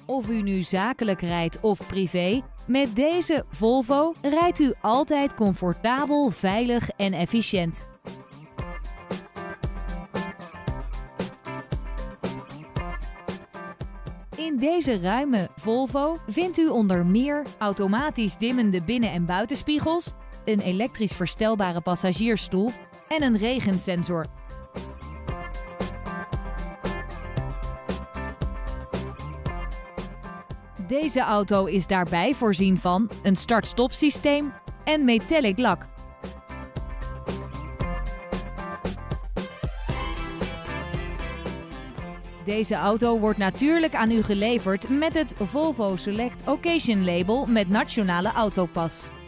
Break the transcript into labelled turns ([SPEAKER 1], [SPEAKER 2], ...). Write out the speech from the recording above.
[SPEAKER 1] Of u nu zakelijk rijdt of privé, met deze Volvo rijdt u altijd comfortabel, veilig en efficiënt. In deze ruime Volvo vindt u onder meer automatisch dimmende binnen- en buitenspiegels, een elektrisch verstelbare passagiersstoel en een regensensor. Deze auto is daarbij voorzien van een start-stop systeem en metallic lak. Deze auto wordt natuurlijk aan u geleverd met het Volvo Select Occasion label met Nationale Autopas.